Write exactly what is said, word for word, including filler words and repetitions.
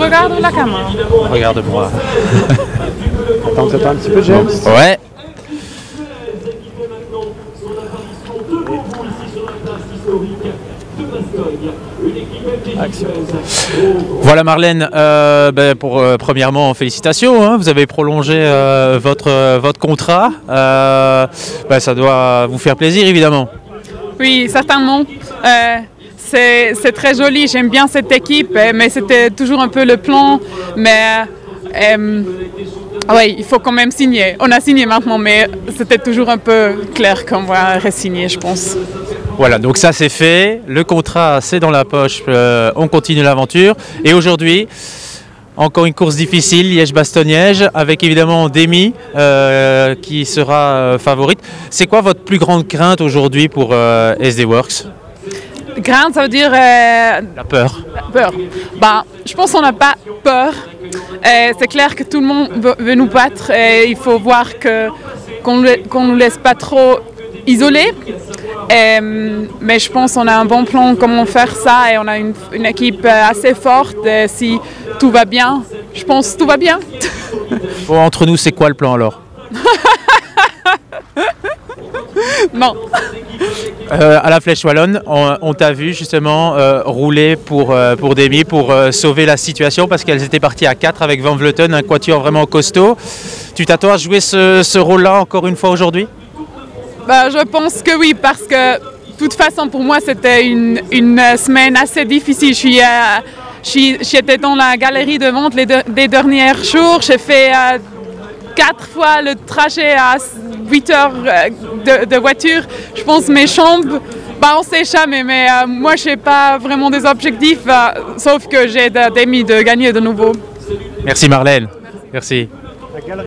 regarde la caméra. Regarde-moi. Attends, t'attends un petit peu, James. Ouais. Action. Voilà Marlène, euh, ben pour, euh, premièrement félicitations, hein, vous avez prolongé euh, votre, euh, votre contrat, euh, ben, ça doit vous faire plaisir évidemment. Oui, certainement. Euh, c'est c'est très joli, j'aime bien cette équipe, mais c'était toujours un peu le plan. Mais euh, oui, il faut quand même signer. On a signé maintenant, mais c'était toujours un peu clair qu'on va re-signer, je pense. Voilà, donc ça c'est fait, le contrat c'est dans la poche, euh, on continue l'aventure. Et aujourd'hui, encore une course difficile, Liège-Bastogne-Liège, avec évidemment Demi euh, qui sera euh, favorite. C'est quoi votre plus grande crainte aujourd'hui pour euh, S D Works? Crainte, ça veut dire... Euh, La peur. la peur. Ben, je pense qu'on n'a pas peur. Euh, c'est clair que tout le monde veut, veut nous battre et il faut voir que, qu'on ne qu'on nous laisse pas trop isolés. Euh, mais je pense qu'on a un bon plan comment faire ça et on a une, une équipe assez forte. Et si tout va bien, je pense que tout va bien. Bon, entre nous, c'est quoi le plan alors? Non. Euh, à la Flèche Wallonne, on, on t'a vu justement euh, rouler pour, euh, pour Demi pour euh, sauver la situation parce qu'elles étaient parties à quatre avec Van Vleuten, un quatuor vraiment costaud. Tu t'attends à jouer ce, ce rôle-là encore une fois aujourd'hui? Bah, je pense que oui, parce que de toute façon, pour moi, c'était une, une semaine assez difficile. Je suis, euh, je suis, j'étais dans la galerie de vente les, de, les derniers jours. J'ai fait euh, quatre fois le trajet à huit heures de, de voiture. Je pense mes jambes, bah, on sait jamais, mais euh, moi, je n'ai pas vraiment des objectifs, euh, sauf que j'ai des de, de gagner de nouveau. Merci Marlène. Merci.